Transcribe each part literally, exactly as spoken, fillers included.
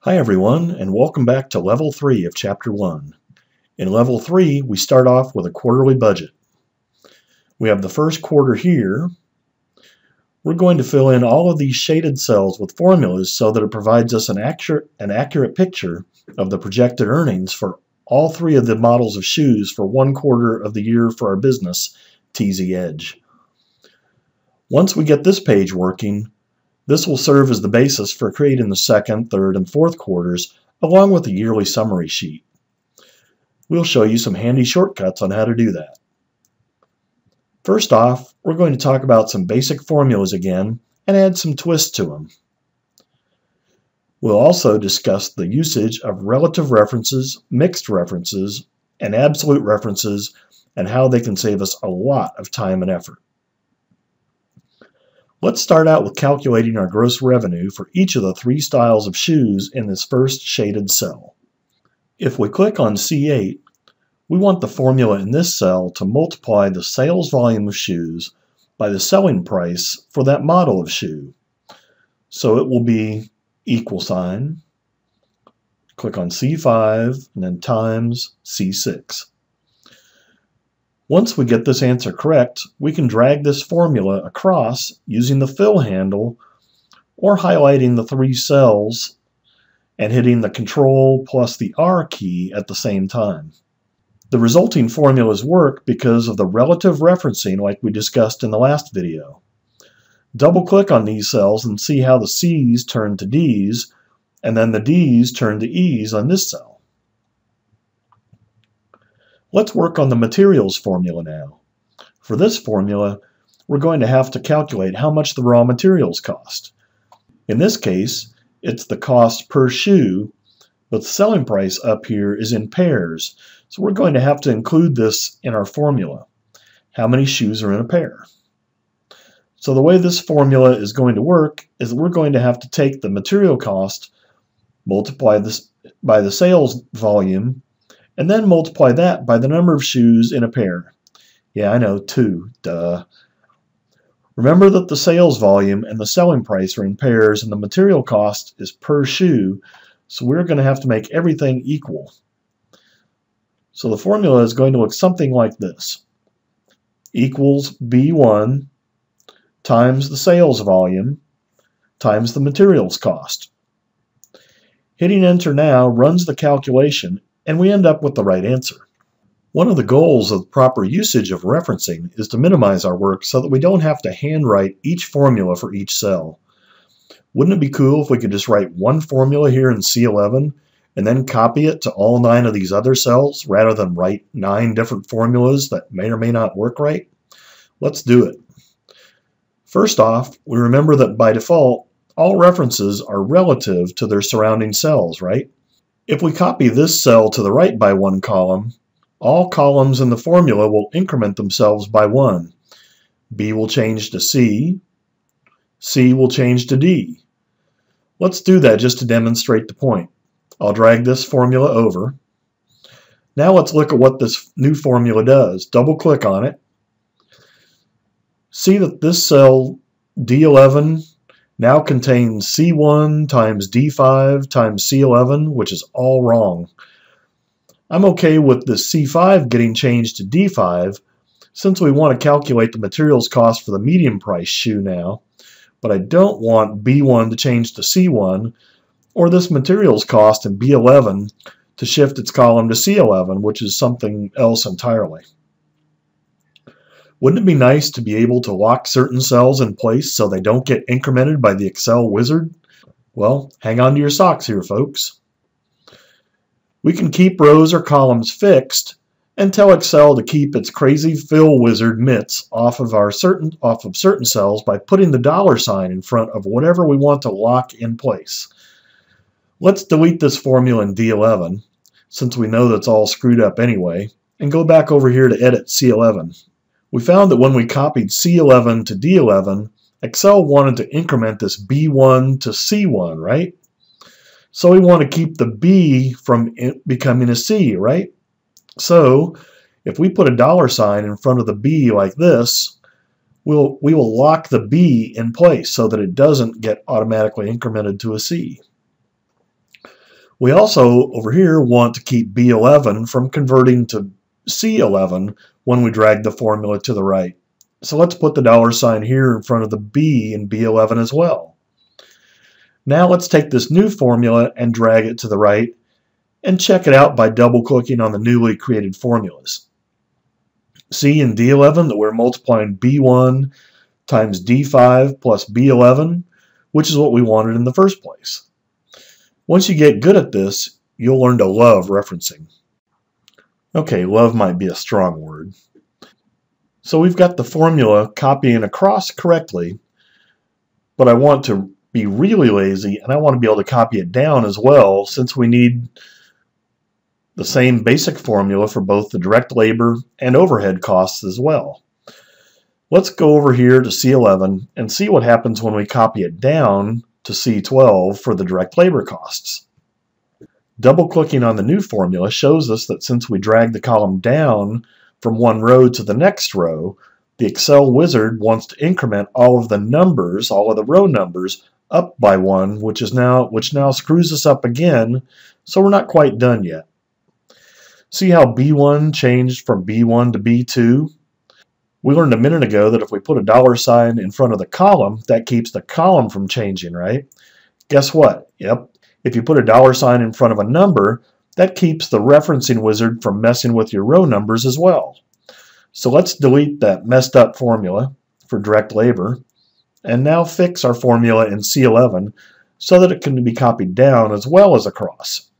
Hi everyone, and welcome back to Level three of Chapter one. In Level three, we start off with a quarterly budget. We have the first quarter here. We're going to fill in all of these shaded cells with formulas so that it provides us an accurate, an accurate picture of the projected earnings for all three of the models of shoes for one quarter of the year for our business, T Z Edge. Once we get this page working, this will serve as the basis for creating the second, third, and fourth quarters, along with the yearly summary sheet. We'll show you some handy shortcuts on how to do that. First off, we're going to talk about some basic formulas again and add some twists to them. We'll also discuss the usage of relative references, mixed references, and absolute references, and how they can save us a lot of time and effort. Let's start out with calculating our gross revenue for each of the three styles of shoes in this first shaded cell. If we click on C eight, we want the formula in this cell to multiply the sales volume of shoes by the selling price for that model of shoe. So it will be equal sign, click on C five, and then times C six. Once we get this answer correct, we can drag this formula across using the fill handle or highlighting the three cells and hitting the Control plus the R key at the same time. The resulting formulas work because of the relative referencing like we discussed in the last video. Double-click on these cells and see how the C's turn to D's and then the D's turn to E's on this cell. Let's work on the materials formula now. For this formula, we're going to have to calculate how much the raw materials cost. In this case, it's the cost per shoe, but the selling price up here is in pairs, so we're going to have to include this in our formula. How many shoes are in a pair? So the way this formula is going to work is that we're going to have to take the material cost, multiply this by the sales volume, and then multiply that by the number of shoes in a pair. Yeah, I know, two, duh. Remember that the sales volume and the selling price are in pairs and the material cost is per shoe, so we're going to have to make everything equal. So the formula is going to look something like this. Equals B one times the sales volume times the materials cost. Hitting enter now runs the calculation and we end up with the right answer. One of the goals of proper usage of referencing is to minimize our work so that we don't have to handwrite each formula for each cell. Wouldn't it be cool if we could just write one formula here in C eleven and then copy it to all nine of these other cells rather than write nine different formulas that may or may not work right? Let's do it. First off, we remember that by default, all references are relative to their surrounding cells, right? If we copy this cell to the right by one column, all columns in the formula will increment themselves by one. B will change to C, C will change to D. Let's do that just to demonstrate the point. I'll drag this formula over. Now let's look at what this new formula does. Double click on it. See that this cell D eleven now contains C one times D five times C eleven, which is all wrong. I'm okay with the C five getting changed to D five since we want to calculate the materials cost for the medium price shoe now, but I don't want B one to change to C one or this materials cost in B eleven to shift its column to C eleven, which is something else entirely. Wouldn't it be nice to be able to lock certain cells in place so they don't get incremented by the Excel wizard? Well, hang on to your socks here, folks. We can keep rows or columns fixed and tell Excel to keep its crazy fill wizard mitts off of our certain off of certain cells by putting the dollar sign in front of whatever we want to lock in place. Let's delete this formula in D eleven, since we know that's all screwed up anyway, and go back over here to edit C eleven. We found that when we copied C eleven to D eleven, Excel wanted to increment this B one to C one, right? So we want to keep the B from becoming a C, right? So if we put a dollar sign in front of the B like this, we'll, we will lock the B in place so that it doesn't get automatically incremented to a C. We also, over here, want to keep B eleven from converting to C eleven when we drag the formula to the right. So let's put the dollar sign here in front of the B in B eleven as well. Now let's take this new formula and drag it to the right and check it out by double-clicking on the newly created formulas. See in D eleven that we're multiplying B one times D five plus B eleven, which is what we wanted in the first place. Once you get good at this, you'll learn to love referencing. Okay, love might be a strong word. So we've got the formula copying across correctly, but I want to be really lazy and I want to be able to copy it down as well, since we need the same basic formula for both the direct labor and overhead costs as well. Let's go over here to C eleven and see what happens when we copy it down to C twelve for the direct labor costs. Double-clicking on the new formula shows us that since we drag the column down from one row to the next row, the Excel wizard wants to increment all of the numbers, all of the row numbers, up by one, which is now which now screws us up again, so we're not quite done yet. See how B one changed from B one to B two? We learned a minute ago that if we put a dollar sign in front of the column, that keeps the column from changing, right? Guess what? Yep. If you put a dollar sign in front of a number, that keeps the referencing wizard from messing with your row numbers as well. So let's delete that messed up formula for direct labor and now fix our formula in C eleven so that it can be copied down as well as across.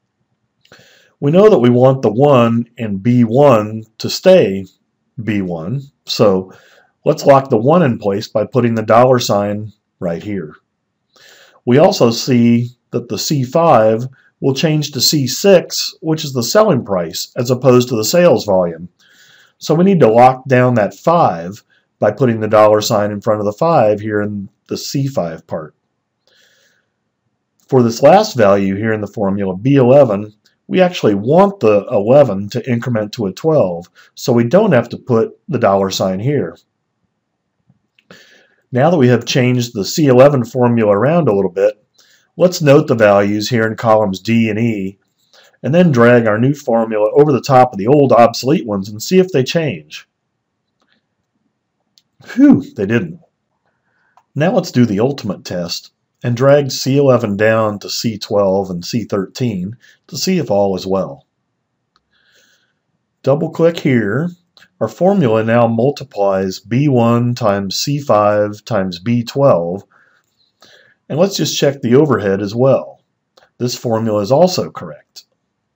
We know that we want the one in B one to stay B one, so let's lock the one in place by putting the dollar sign right here. We also see that the C five will change to C six, which is the selling price, as opposed to the sales volume. So we need to lock down that five by putting the dollar sign in front of the five here in the C five part. For this last value here in the formula, B eleven, we actually want the eleven to increment to a twelve, so we don't have to put the dollar sign here. Now that we have changed the C eleven formula around a little bit, let's note the values here in columns D and E, and then drag our new formula over the top of the old obsolete ones and see if they change. Phew, they didn't. Now let's do the ultimate test and drag C eleven down to C twelve and C thirteen to see if all is well. Double click here. Our formula now multiplies B one times C five times B twelve, and let's just check the overhead as well. This formula is also correct.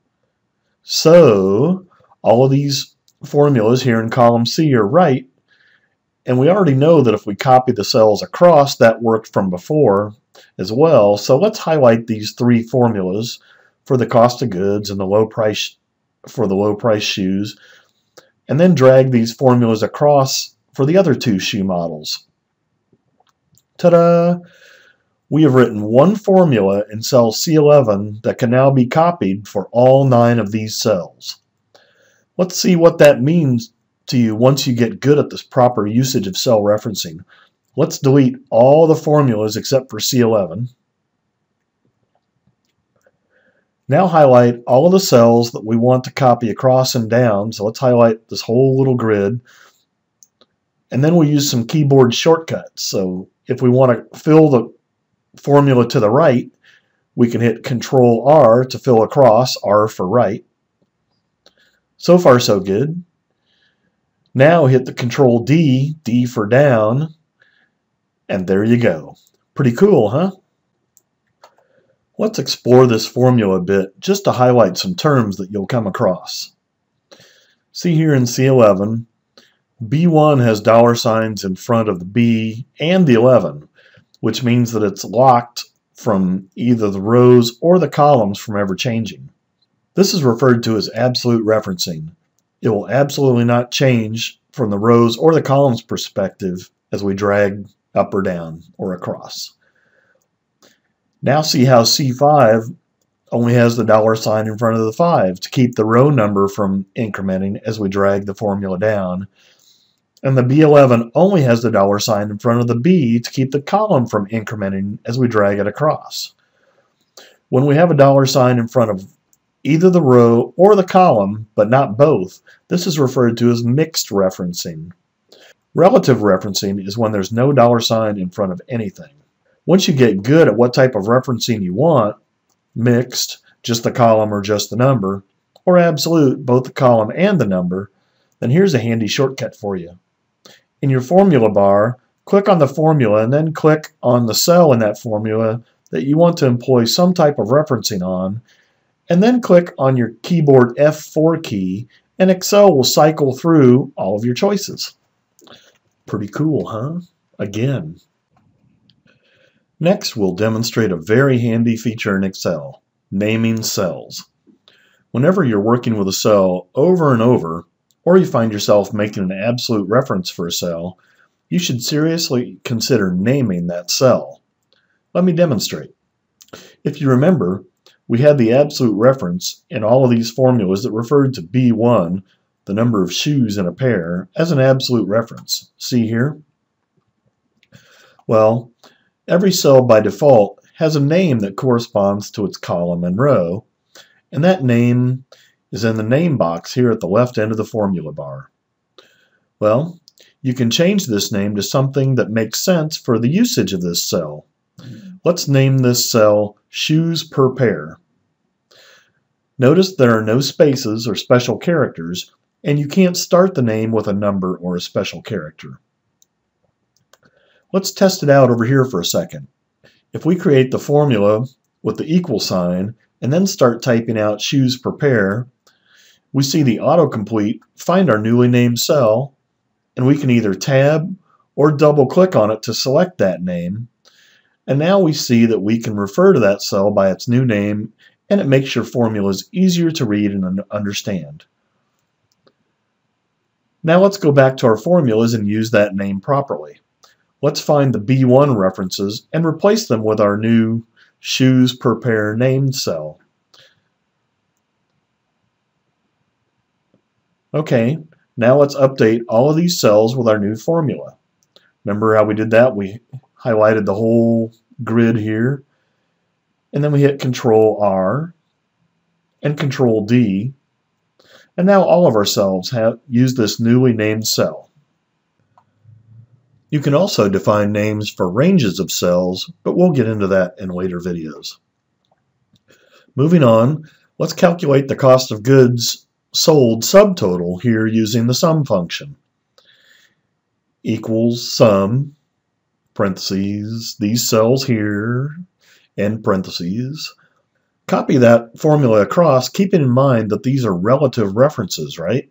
So all of these formulas here in column C are right, and we already know that if we copy the cells across, that worked from before as well. So let's highlight these three formulas for the cost of goods and the low price for the low price shoes, and then drag these formulas across for the other two shoe models. Ta-da! We have written one formula in cell C eleven that can now be copied for all nine of these cells. Let's see what that means to you once you get good at this proper usage of cell referencing. Let's delete all the formulas except for C eleven. Now highlight all of the cells that we want to copy across and down. So let's highlight this whole little grid. And then we'll use some keyboard shortcuts. So if we want to fill the formula to the right, we can hit Control R to fill across, R for right. So far so good. Now hit the Control D, D for down, and there you go. Pretty cool, huh? Let's explore this formula a bit just to highlight some terms that you'll come across. See here in C eleven, B one has dollar signs in front of the B and the eleven, which means that it's locked from either the rows or the columns from ever changing. This is referred to as absolute referencing. It will absolutely not change from the rows or the columns perspective as we drag up or down or across. Now see how C five only has the dollar sign in front of the five to keep the row number from incrementing as we drag the formula down. And the B eleven only has the dollar sign in front of the B to keep the column from incrementing as we drag it across. When we have a dollar sign in front of either the row or the column, but not both, this is referred to as mixed referencing. Relative referencing is when there's no dollar sign in front of anything. Once you get good at what type of referencing you want, mixed, just the column or just the number, or absolute, both the column and the number, then here's a handy shortcut for you. In your formula bar, click on the formula and then click on the cell in that formula that you want to employ some type of referencing on, and then click on your keyboard F four key, and Excel will cycle through all of your choices. Pretty cool, huh? Again. Next, we'll demonstrate a very handy feature in Excel, naming cells. Whenever you're working with a cell over and over, or you find yourself making an absolute reference for a cell, you should seriously consider naming that cell. Let me demonstrate. If you remember, we had the absolute reference in all of these formulas that referred to B one, the number of shoes in a pair, as an absolute reference. See here? Well, every cell by default has a name that corresponds to its column and row, and that name is in the name box here at the left end of the formula bar. Well, you can change this name to something that makes sense for the usage of this cell. Let's name this cell Shoes Per Pair. Notice there are no spaces or special characters, and you can't start the name with a number or a special character. Let's test it out over here for a second. If we create the formula with the equal sign and then start typing out shoes per pair, we see the autocomplete find our newly named cell, and we can either tab or double click on it to select that name. And now we see that we can refer to that cell by its new name, and it makes your formulas easier to read and understand. Now let's go back to our formulas and use that name properly. Let's find the B one references and replace them with our new shoes per pair named cell. Okay, now let's update all of these cells with our new formula. Remember how we did that? We highlighted the whole grid here, and then we hit Control R and Control D, and now all of our cells have used this newly named cell. You can also define names for ranges of cells, but we'll get into that in later videos. Moving on, let's calculate the cost of goods sold subtotal here using the sum function. Equals sum, parentheses, these cells here, end parentheses. Copy that formula across, keeping in mind that these are relative references, right?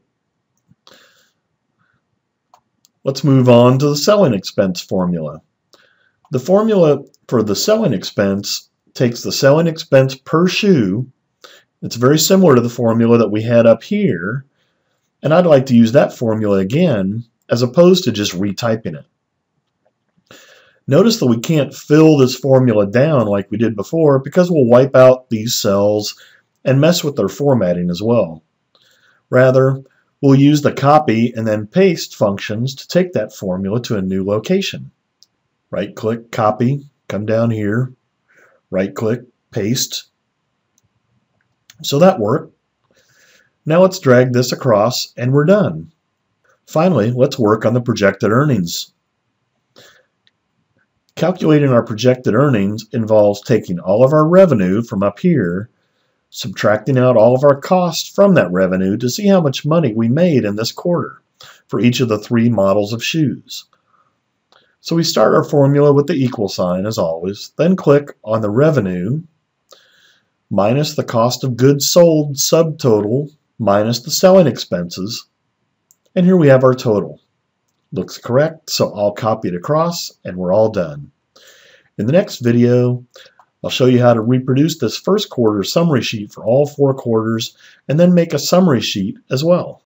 Let's move on to the selling expense formula. The formula for the selling expense takes the selling expense per shoe. It's very similar to the formula that we had up here, and I'd like to use that formula again as opposed to just retyping it. Notice that we can't fill this formula down like we did before because we'll wipe out these cells and mess with their formatting as well. Rather, we'll use the copy and then paste functions to take that formula to a new location. Right-click, copy, come down here, right-click, paste. So that worked. Now let's drag this across and we're done. Finally, let's work on the projected earnings. Calculating our projected earnings involves taking all of our revenue from up here, subtracting out all of our costs from that revenue to see how much money we made in this quarter for each of the three models of shoes. So we start our formula with the equal sign as always, then click on the revenue minus the cost of goods sold subtotal minus the selling expenses, and here we have our total. Looks correct, so I'll copy it across and we're all done. In the next video, I'll show you how to reproduce this first quarter summary sheet for all four quarters and then make a summary sheet as well.